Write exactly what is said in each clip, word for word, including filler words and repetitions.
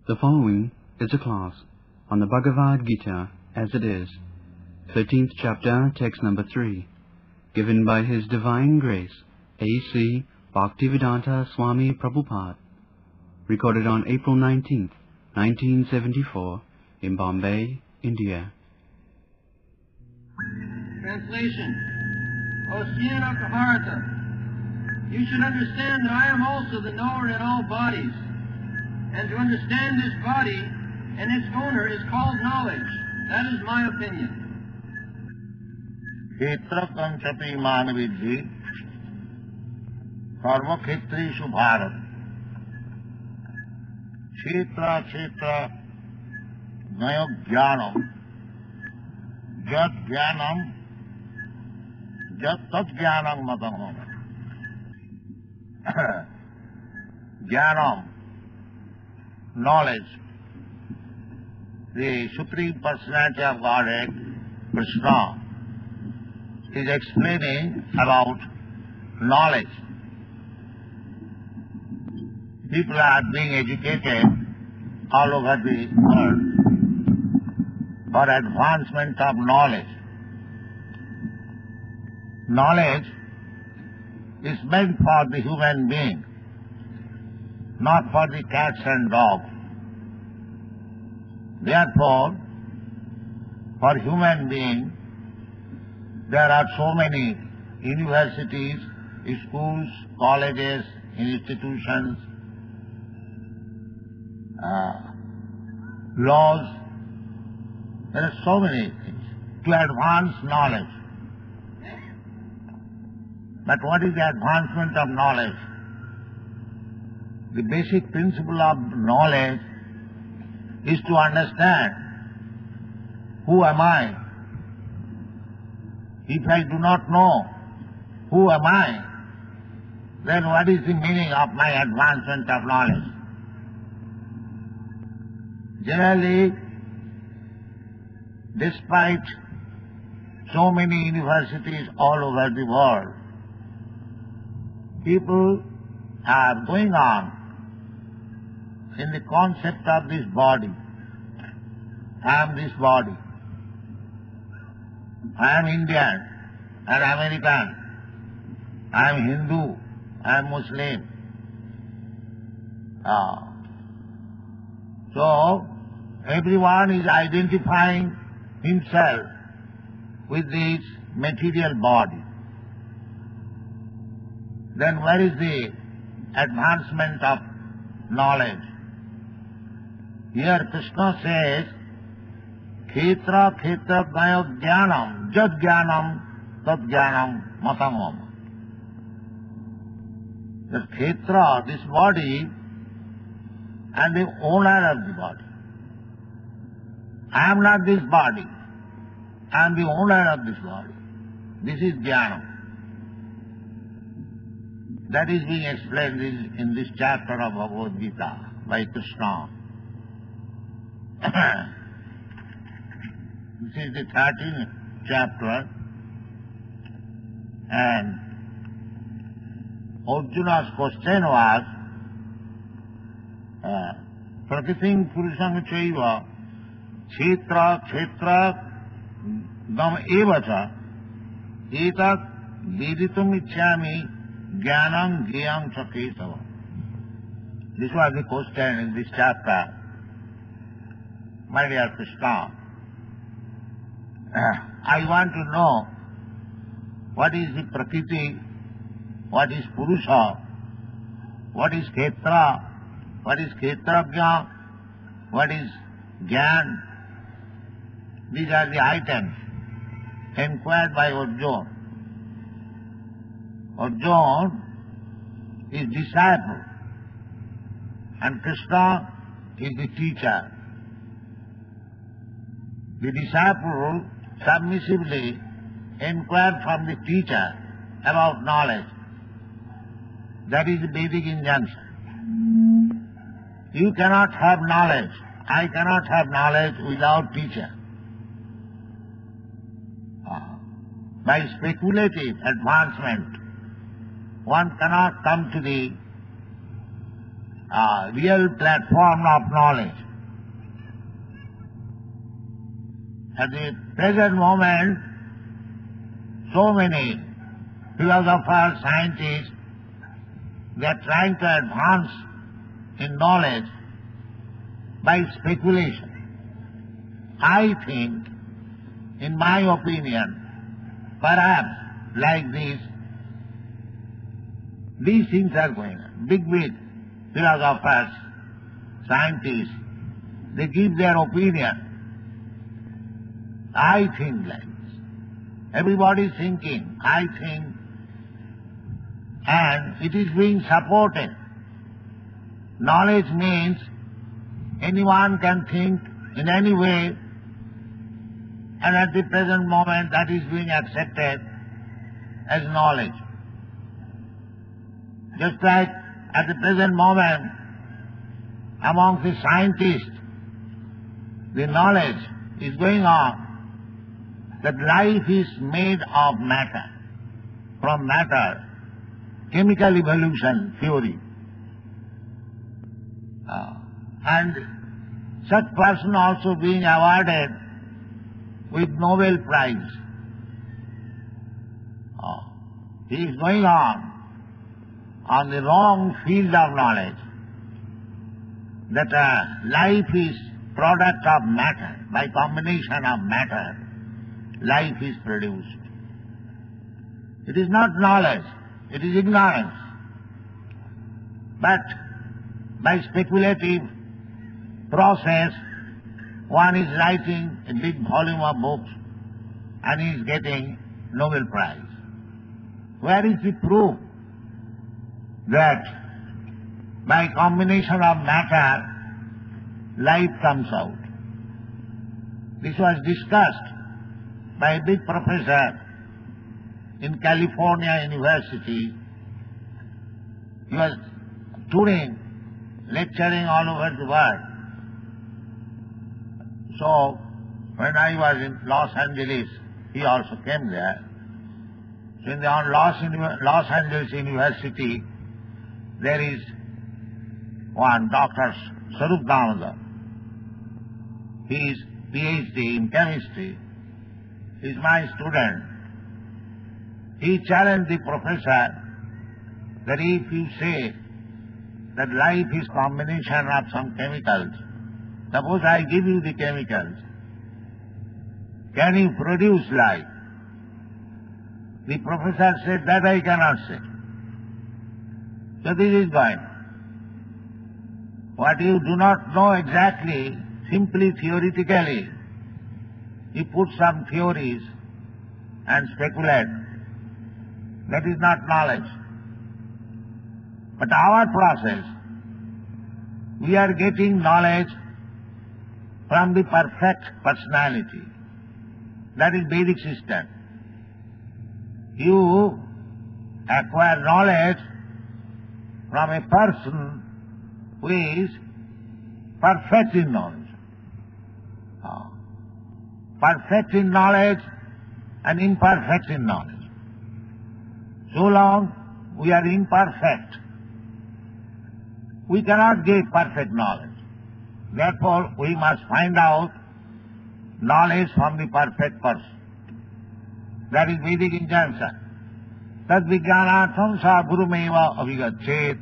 The following is a class on the Bhagavad Gita as it is, thirteenth chapter, text number three, given by His Divine Grace, A C Bhaktivedanta Swami Prabhupada, recorded on April nineteenth, nineteen seventy-four, in Bombay, India. Translation. O seer of the Bharata, you should understand that I am also the knower in all bodies. And to understand this body and its owner is called knowledge. That is my opinion. Kshetra kanchapi manavidhi sarva kshetreshu bharat. Kshetra kshetra naya jnanam jat jnanam jat tat jnanam matam. Jnanam, knowledge. The Supreme Personality of Godhead, Krishna, is explaining about knowledge. People are being educated all over the world for advancement of knowledge. Knowledge is meant for the human being, not for the cats and dogs. Therefore, for human being, there are so many universities, schools, colleges, institutions, uh, laws. There are so many things to advance knowledge. But what is the advancement of knowledge? The basic principle of knowledge is to understand who am I. If I do not know who am I, then what is the meaning of my advancement of knowledge? Generally, despite so many universities all over the world, people are going on in the concept of this body. I am this body. I am Indian and American. I am Hindu. I am Muslim. Ah. So, everyone is identifying himself with this material body. Then where is the advancement of knowledge? Here Krishna says, Kshetra kshetra gaya jnanam, jat jnanam, tat jnanam matamam. The kshetra, this body, and the owner of the body. I am not this body. I am the owner of this body. This is jnanam. That is being explained in this chapter of Bhagavad Gita by Krishna. This is the thirteenth chapter, and Arjuna's question was, Prakritim Purusam Chaiva Kshetra Kshetra Gam Evacha Etat Veditum Ichchami Jnanam Jnayam Chaketava. This was the question in this chapter. My dear Krishna, I want to know what is the Prakriti, what is Purusha, what is Kshetra, what is Kshetrajna, what is Jnana. These are the items inquired by Arjuna. Arjuna is disciple and Krishna is the teacher. The disciple submissively inquired from the teacher about knowledge. That is the Vedic injunction. You cannot have knowledge. I cannot have knowledge without teacher. By speculative advancement, one cannot come to the uh, real platform of knowledge. At the present moment, so many philosophers, scientists, they are trying to advance in knowledge by speculation. I think, in my opinion, perhaps like this, these things are going on. Big, big philosophers, scientists, they give their opinion. I think like this. Everybody is thinking, I think, and it is being supported. Knowledge means anyone can think in any way, and at the present moment that is being accepted as knowledge. Just like at the present moment, among the scientists, the knowledge is going on that life is made of matter, from matter, chemical evolution theory. Uh, and such person also being awarded with Nobel Prize. Uh, he is going on on the wrong field of knowledge, that uh, life is product of matter, by combination of matter, life is produced. It is not knowledge, it is ignorance. But by speculative process, one is writing a big volume of books and he is getting Nobel Prize. Where is the proof that by combination of matter, life comes out? This was discussed by a big professor in California University. He was touring, lecturing all over the world. So, when I was in Los Angeles, he also came there. So in the Los, Los Angeles University, there is one Doctor Swarup Damodar. He is PhD in chemistry. He is my student. He challenged the professor that if you say that life is combination of some chemicals, suppose I give you the chemicals, can you produce life? The professor said, that I cannot say. So this is going. What you do not know exactly, simply theoretically, you put some theories and speculate. That is not knowledge. But our process, we are getting knowledge from the perfect personality. That is Vedic system. You acquire knowledge from a person who is perfect in knowledge. Oh. Perfect in knowledge and imperfect in knowledge. So long we are imperfect, we cannot get perfect knowledge. Therefore, we must find out knowledge from the perfect person. That is Vedic injunction. Tad vijnanatham sa guru meva avigachet.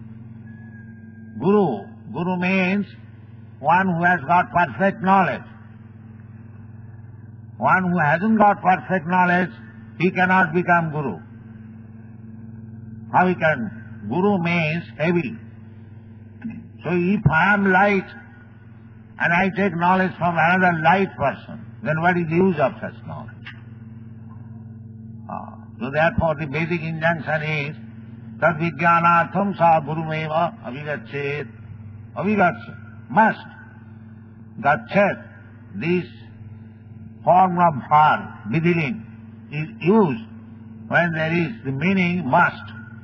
Guru. Guru means one who has got perfect knowledge. One who hasn't got perfect knowledge, he cannot become Guru. How he can? Guru means heavy. So if I am light and I take knowledge from another light person, then what is the use of such knowledge? Ah. So therefore the basic injunction is tad vijnanatham sa gurumeva avigachet. Avigachet, must. Gachet, this form of har, vidhiling, is used when there is the meaning must.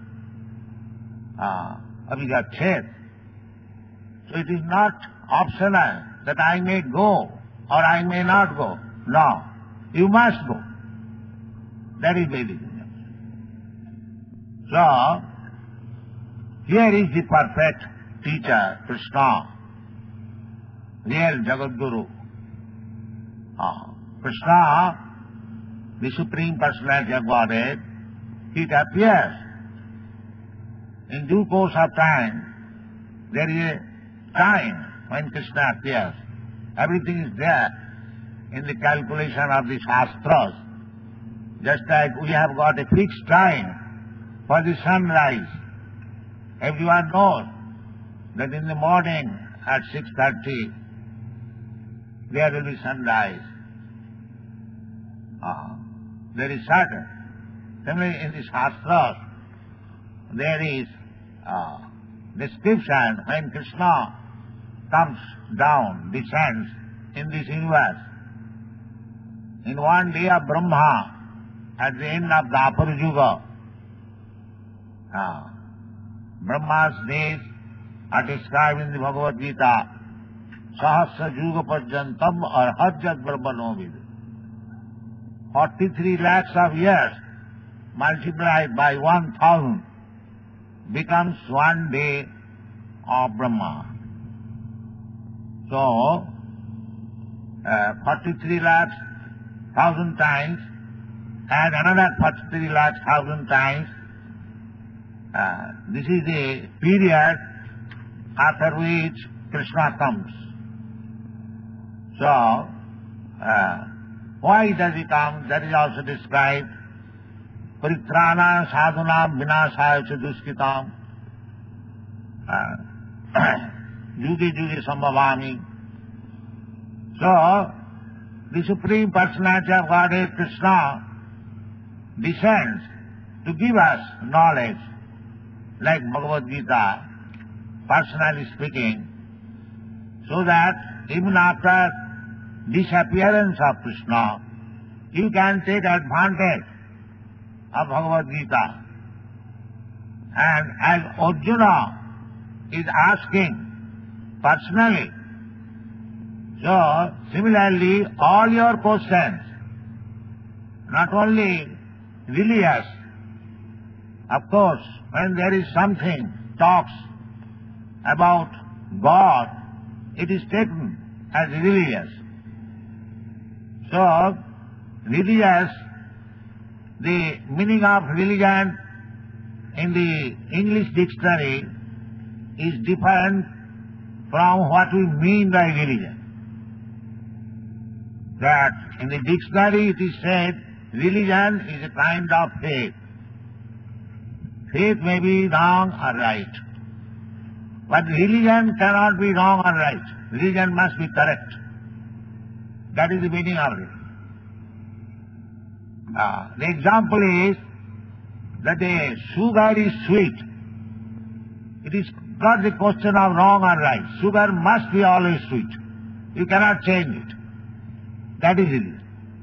Ah, avigachet. So it is not optional that I may go or I may not go. No, you must go. That is Vedic. So, here is the perfect teacher, Krishna, real Jagadguru. Uh, Krishna, the Supreme Personality of Godhead, it appears. In due course of time, there is a time when Krishna appears. Everything is there in the calculation of the Shastras. Just like we have got a fixed time for the sunrise. Everyone knows that in the morning at six thirty there will be sunrise. Ah, there is certain. Similarly in the Shastras there is uh, description when Krishna comes down, descends in this universe. In one day of Brahma, at the end of the Apara Yuga, uh, Brahma's days are described in the Bhagavad Gita, Sahasra Yuga Parjantam or Hajjat Brahmanovid. forty-three lakhs of years multiplied by one thousand becomes one day of Brahma. So, uh, forty-three lakhs thousand times and another forty-three lakhs thousand times. Uh, this is the period after which Krishna comes. So, uh, why does he come? That is also described. Paritrana sadhunam vinasaya cha duskitam. Yuge yuge sambhavami. So, the Supreme Personality of Godhead, Krishna, descends to give us knowledge, like Bhagavad Gita, personally speaking, so that even after disappearance of Krishna, you can take advantage of Bhagavad Gita. And as Arjuna is asking personally, so similarly all your questions, not only religious, of course when there is something talks about God, it is taken as religious. So religious, the meaning of religion in the English dictionary is different from what we mean by religion. That in the dictionary it is said religion is a kind of faith. Faith may be wrong or right, but religion cannot be wrong or right. Religion must be correct. That is the meaning of it. Uh, the example is that the sugar is sweet. It is not the question of wrong or right. Sugar must be always sweet. You cannot change it. That is it.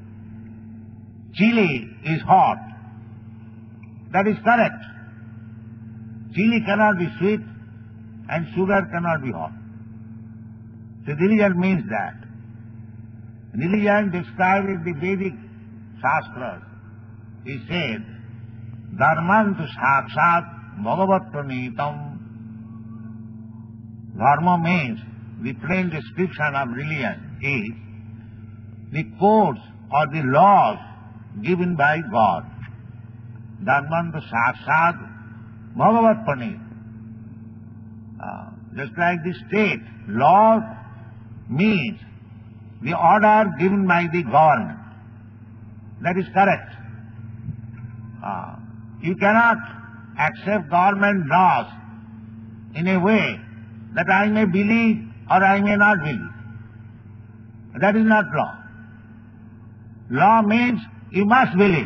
Chili is hot. That is correct. Chili cannot be sweet and sugar cannot be hot. So religion means that. Religion described in the Vedic Shastras is said, Dharmantu sakshat bhagavat pranitam. Dharma means, the plain description of religion is the codes or the laws given by God. Dharmantu sakshat bhagavat pranitam. Uh, just like the state, law means the order given by the government. That is correct. Uh, you cannot accept government laws in a way that I may believe or I may not believe. That is not law. Law means you must believe.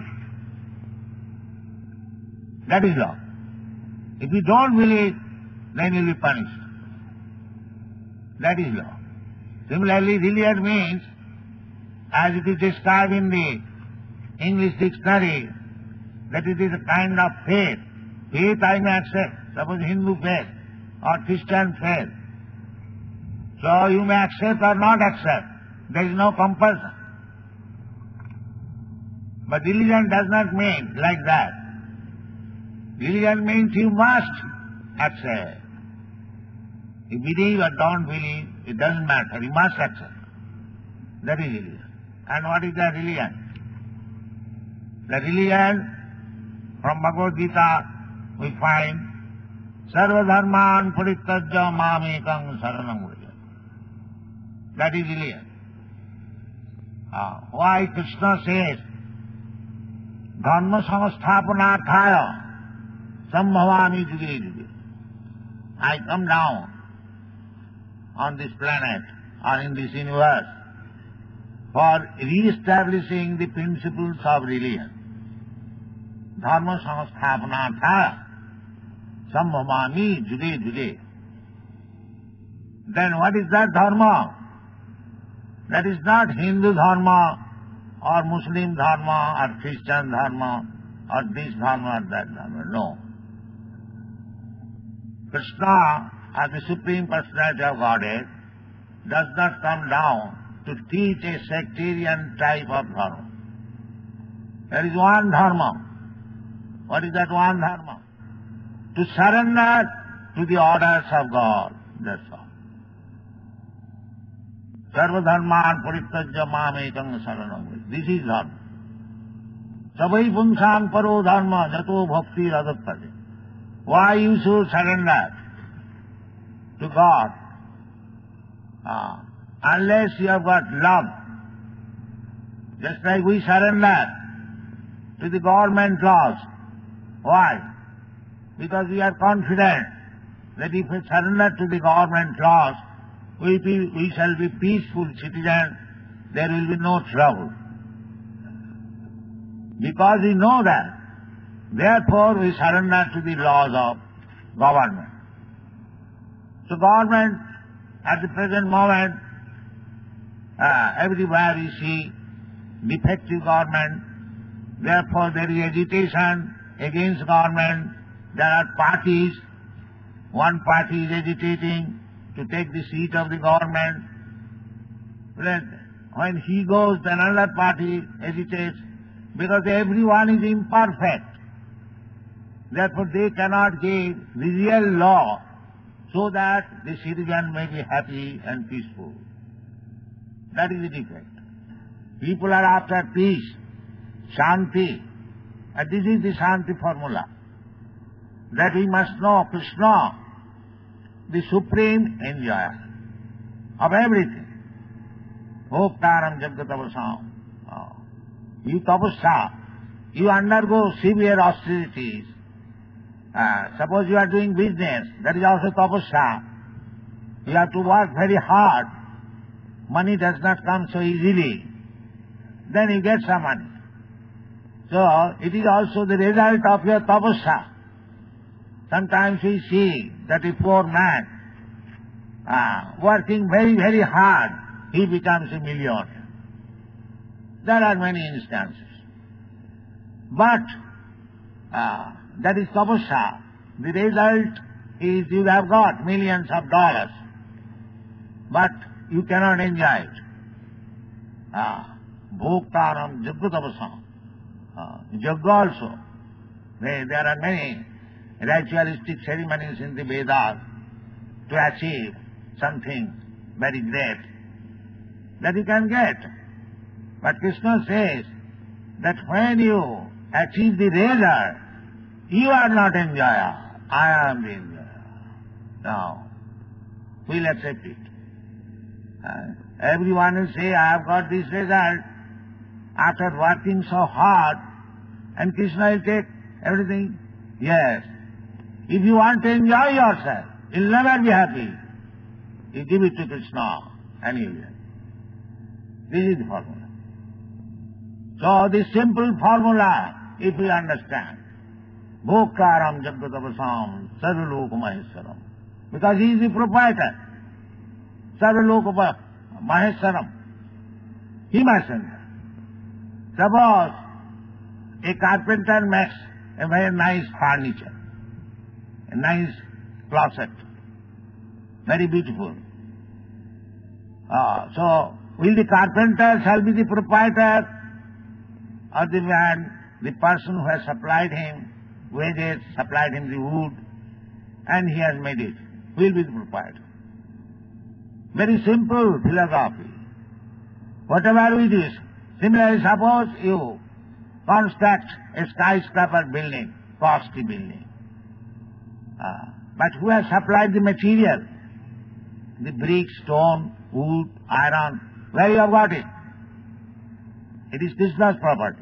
That is law. If you don't believe, then you will be punished. That is law. Similarly, religion means, as it is described in the English dictionary, that it is a kind of faith. Faith I may accept, suppose Hindu faith or Christian faith. So you may accept or not accept. There is no compulsion. But religion does not mean like that. Religion means you must accept. You believe or don't believe, it doesn't matter. You must accept. That is religion. And what is that religion? The religion, from Bhagavad Gita, we find, Sarva dharman parityajya mamekam saranam vraja. That is religion. Uh, why Krishna says, Dharma samasthapanarthaya sambhavami juge juge. I come down on this planet or in this universe for re-establishing the principles of religion. Dharma samasthapanarthaya sambhavami juge juge. Then what is that dharma? That is not Hindu dharma or Muslim dharma or Christian dharma or this dharma or that dharma. No. Krishna, as the Supreme Personality of Godhead, does not come down to teach a sectarian type of dharma. There is one dharma. What is that one dharma? To surrender to the orders of God. That's all. Sarva dharman parityajya mamekam saranam vraja. This is dharma. Sabai punsam paro dharma jato bhakti radattade. Why you should surrender to God? Ah, unless you have got love. Just like we surrender to the government laws. Why? Because we are confident that if we surrender to the government laws, we, be, we shall be peaceful citizens, there will be no trouble. Because we know that. Therefore we surrender to the laws of government. So government, at the present moment, uh, everywhere we see defective government, therefore there is agitation against government. There are parties. One party is agitating to take the seat of the government. When he goes, then another party agitates, because everyone is imperfect. Therefore they cannot give the real law so that the citizen may be happy and peaceful. That is the defect. People are after peace, shanti, and this is the shanti formula. That we must know Krishna, the supreme enjoyer of everything. Bhoktaram jagatavasam. You tapasya, you undergo severe austerities. Uh, suppose you are doing business, that is also tapasya. You have to work very hard. Money does not come so easily. Then you get some money. So it is also the result of your tapasya. Sometimes we see that a poor man, uh, working very, very hard, he becomes a millionaire. There are many instances. But uh, that is tapasya. The result is you have got millions of dollars, but you cannot enjoy it. Bhoktaram jagatavasam. Jagga also. There, there are many ritualistic ceremonies in the Vedas to achieve something very great that you can get. But Krishna says that when you achieve the result, you are not enjoyer, I am the enjoyer. Now, we'll accept it. Uh, everyone will say, I have got this result after working so hard, and Krishna will take everything. Yes. If you want to enjoy yourself, you'll never be happy. You give it to Krishna and you will. This is the formula. So this simple formula, if we understand, Bhoktaram jagatavasam sarvaloka maheswaram, because he is the proprietor. Sarvaloka maheswaram. He must enter. Suppose a carpenter makes a very nice furniture, a nice closet, very beautiful. Uh, so, will the carpenter shall be the proprietor, or the man, the person who has supplied him wages, supplied him the wood, and he has made it, will be the proprietor. Very simple philosophy. Whatever we do, similarly suppose you construct a skyscraper building, costly building. Uh, but who has supplied the material? The brick, stone, wood, iron. Where you have got it? It is Krishna's property.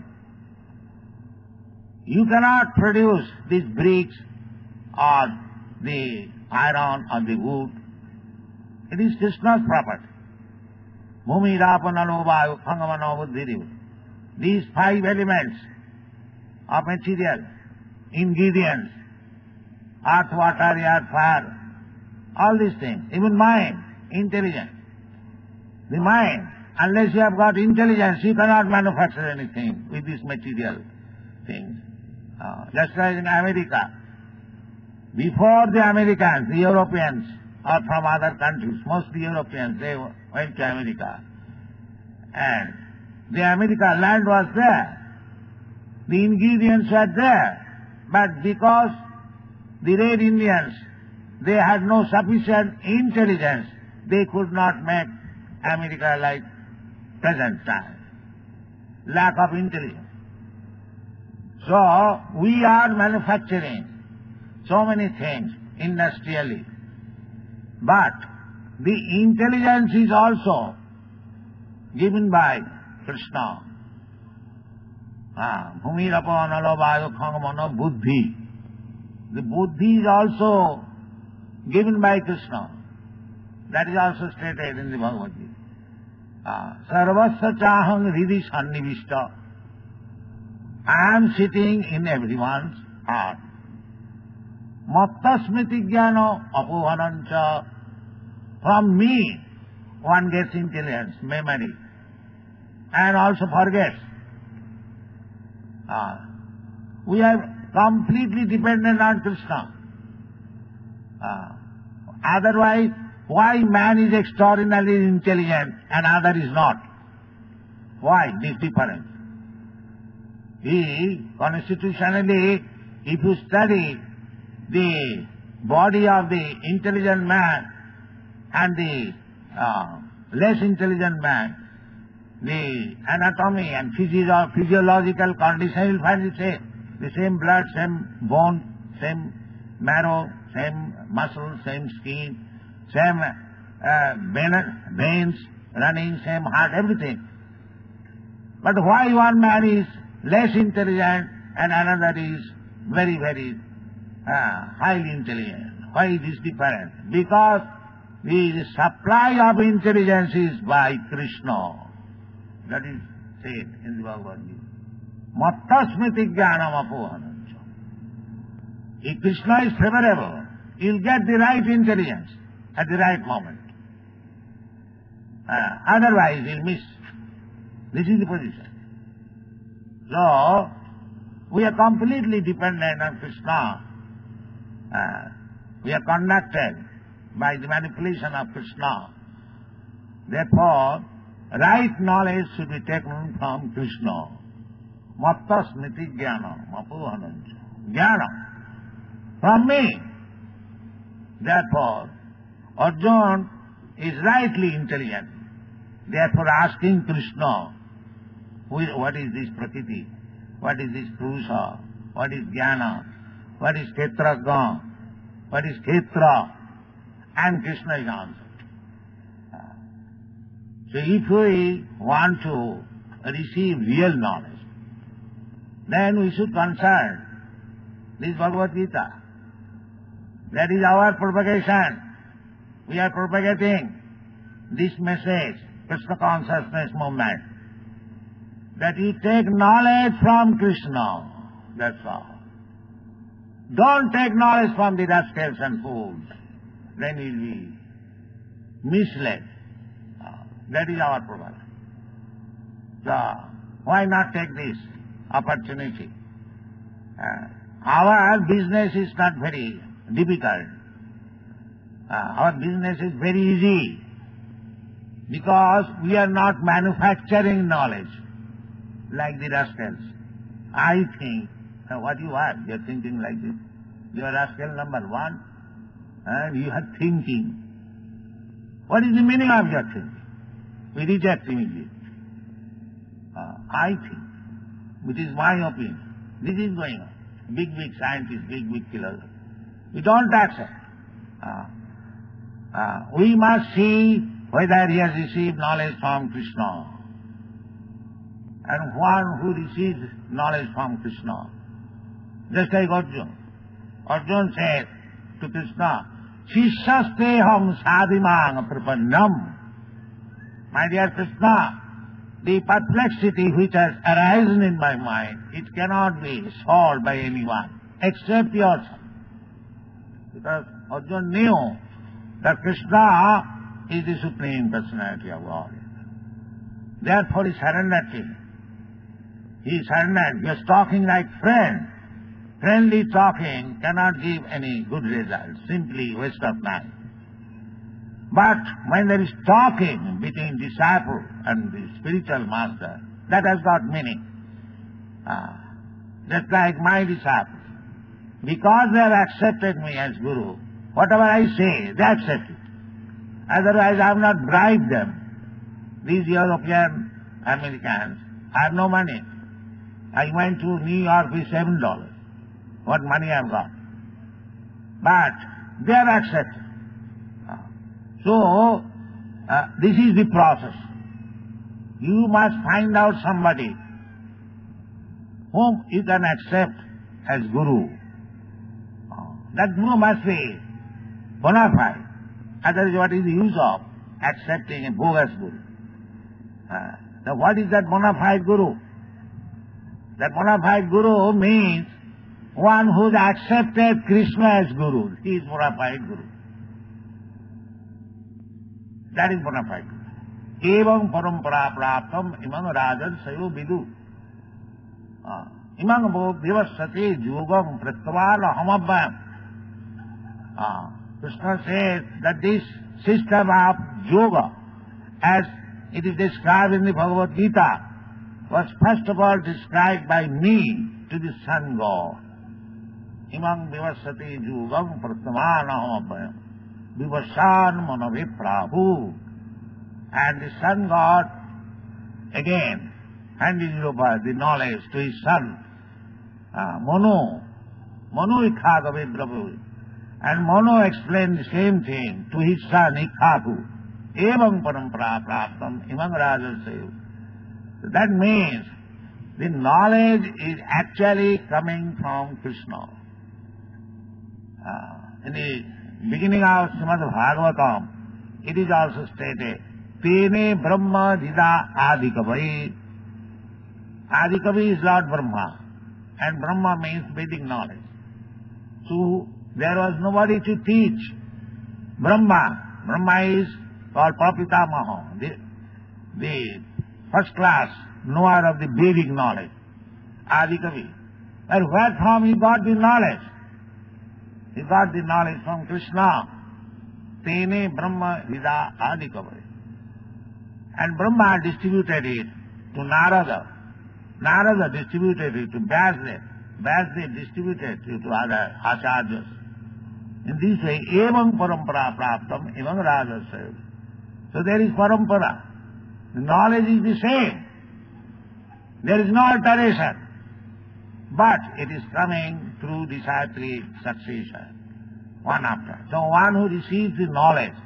You cannot produce these bricks or the iron or the wood. It is Krishna's property. Bhumi, Rapa, Nano, Vayu, Bhangamano, Buddhi. These five elements of material, ingredients, earth, water, air, fire, all these things, even mind, intelligence. The mind, unless you have got intelligence, you cannot manufacture anything with these material things. Uh, just like in America, before the Americans, the Europeans, or from other countries, mostly Europeans, they went to America. And the America land was there. The ingredients were there. But because the Red Indians, they had no sufficient intelligence, they could not make America like present time. Lack of intelligence. So, we are manufacturing so many things industrially. But the intelligence is also given by Krishna. Bhumi, Rapa, Nalo, Vayu, Bhangamano, Buddhi. The Buddhi is also given by Krishna. That is also stated in the Bhagavad Gita. Sarvasya chaham hridhi sannivishta. I am sitting in everyone's heart. Matta smriti jnana apohanancha. From me, one gets intelligence, memory, and also forgets. Uh, we are completely dependent on Krishna. Uh, otherwise, why man is extraordinarily intelligent and other is not? Why this difference? He, constitutionally, if you study the body of the intelligent man and the uh, less intelligent man, the anatomy and physio- physiological condition, you will find the same. The same blood, same bone, same marrow, same muscle, same skin, same uh, veins running, same heart, everything. But why one man is less intelligent and another is very, very uh, highly intelligent? Why is this different? Because the supply of intelligence is by Krishna. That is said in the Bhagavad Gita. Matta smriti jnanam apohanancha. If Krishna is favorable, you'll get the right intelligence at the right moment. Uh, otherwise, you'll miss. This is the position. So, we are completely dependent on Krishna. Uh, we are conducted by the manipulation of Krishna. Therefore, right knowledge should be taken from Krishna. Matta smriti jnana apohanancha. Jnana. From me. Therefore, Arjuna is rightly intelligent. Therefore, asking Krishna, what is this Prakriti? What is this Purusha? What is Jnana? What is Kshetrajna? What is Kshetra? And Krishna is answered. So if we want to receive real knowledge, then we should consult this Bhagavad Gita. That is our propagation. We are propagating this message, Krishna consciousness movement, that you take knowledge from Krishna. That's all. Don't take knowledge from the rascals and fools. Then you will be misled. That is our problem. So, why not take this opportunity? Uh, our business is not very difficult. Uh, our business is very easy because we are not manufacturing knowledge like the rascals. I think, uh, what you are, you are thinking like this. You are rascal number one and you are thinking. What is the meaning of your thinking? We reject immediately. Uh, I think, which is my opinion. This is going on. Big, big scientists, big, big philosophers. We don't accept. Uh, uh, we must see whether he has received knowledge from Krishna. And one who receives knowledge from Krishna, just like Arjuna. Arjuna said to Krishna, Shishasteham sadhimang prapannam. My dear Krishna, the perplexity which has arisen in my mind, it cannot be solved by anyone except yourself. Because Arjuna knew that Krishna is the Supreme Personality of God. Therefore he surrendered to him. He surrendered. He was talking like friend. Friendly talking cannot give any good result, simply waste of time. But when there is talking between disciple and the spiritual master, that has got meaning. Uh, just like my disciples. Because they have accepted me as Guru, whatever I say, they accept it. Otherwise I have not bribed them. These European Americans, I have no money. I went to New York with seven dollars. What money I have got. But they have accepted. So, uh, this is the process. You must find out somebody whom you can accept as Guru. That Guru must be bona fide. Otherwise, what is the use of accepting a bogus Guru? Uh, now, what is that bona fide Guru? That bona fide Guru means one who has accepted Krishna as Guru. He is bona fide Guru. That is bona fide Guru. Evam parampara praptam imam rajan sayo vidu. Imam vivasate yogam prattavana hamabhayam. Krishna says that this system of yoga, as it is described in the Bhagavad Gita, was first of all described by me to the Sun God. Imam vivasate yogam prattavana hamabhayam. Vivasan manave prabhu. And the Sun God again handed over the knowledge to his son, uh, Manu. Manu Ikhagave Prabhu. And Manu explained the same thing to his son Ikhaku. Evam parampara praptam imam rajasayu. So that means the knowledge is actually coming from Krishna. Uh, in the beginning of Srimad Bhagavatam, it is also stated, Tene Brahma Dida Adikavi. Adikavi is Lord Brahma, and Brahma means Vedic knowledge. So there was nobody to teach Brahma. Brahma is called Prapitamaha, the, the first class knower of the Vedic knowledge, Adikavi. And where from he got the knowledge? He got the knowledge from Krishna. Tene Brahma Vida Adikavi. And Brahma distributed it to Narada. Narada distributed it to Vyasdev. Vyasdev distributed it to other acharyas. In this way, evam parampara praptam evam rajasya. So there is parampara. The knowledge is the same. There is no alteration. But it is coming through disciplic succession, one after. So one who receives the knowledge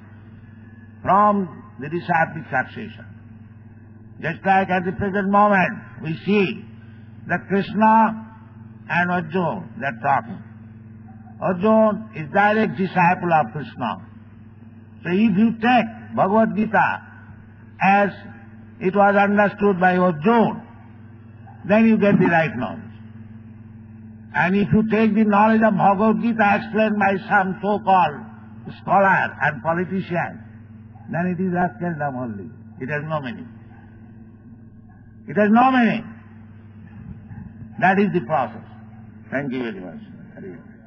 from the disciplic succession. Just like at the present moment, we see that Krishna and Arjuna, they are talking. Arjuna is direct disciple of Krishna. So if you take Bhagavad Gita as it was understood by Arjuna, then you get the right knowledge. And if you take the knowledge of Bhagavad Gita explained by some so-called scholar and politician, then it is rascaldom only. It has no meaning. It has no meaning. That is the process. Thank you very much.